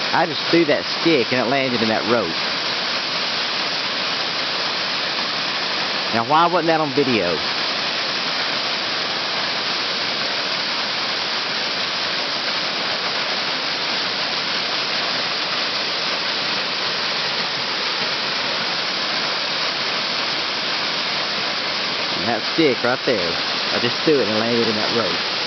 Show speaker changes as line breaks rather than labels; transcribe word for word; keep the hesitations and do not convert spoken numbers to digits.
I just threw that stick and it landed in that rope. Now why wasn't that on video? And that stick right there, I just threw it and landed in that rope.